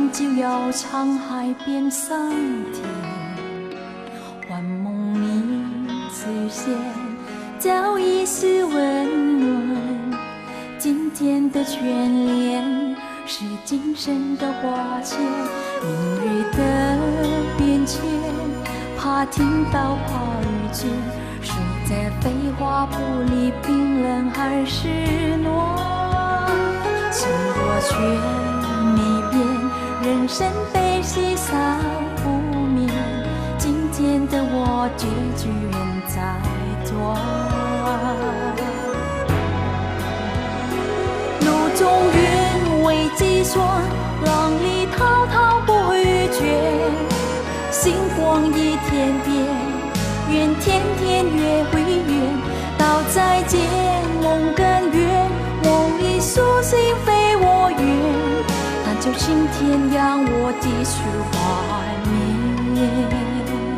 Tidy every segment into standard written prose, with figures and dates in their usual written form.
就要唱海边上天，幻梦里实现，早已是温暖。今天的眷恋是今生的花谢，明日的变迁，怕听到怕遇见，守在废话不离，冰冷还是暖。心若却没变，人生悲喜少不免，今天的我结局仍在转。路中云未计算，浪里滔滔不逾倦，星光一天变，愿天天月会圆，到再见梦更圆，梦里苏醒非我愿，但求青天让我继续怀缅。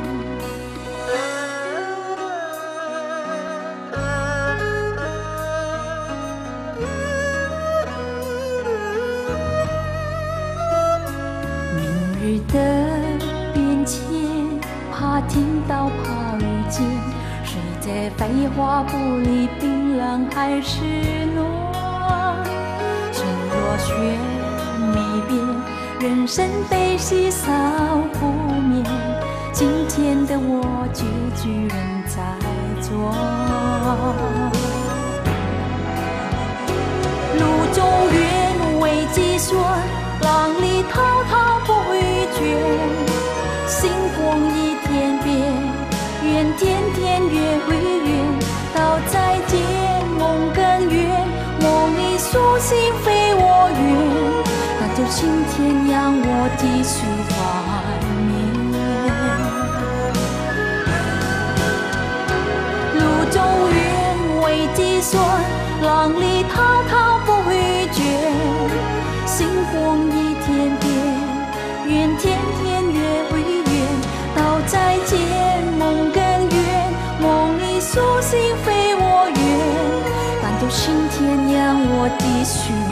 明日的变迁，怕听到怕遇见，谁在废话不离，冰冷还是暖。心若却没变，人生悲喜少不免，今天的我结局仍在转。路中缘未计算，浪里滔滔不逾倦，星光一天变，愿天天月会圆，到再见梦更圆，梦里苏醒非我愿，但求青天让我继续怀缅。路中缘未计算，浪里滔滔不逾倦，星光一天变，愿天天月会圆，到再见梦更圆，梦里苏醒非我愿，但求青天让我继续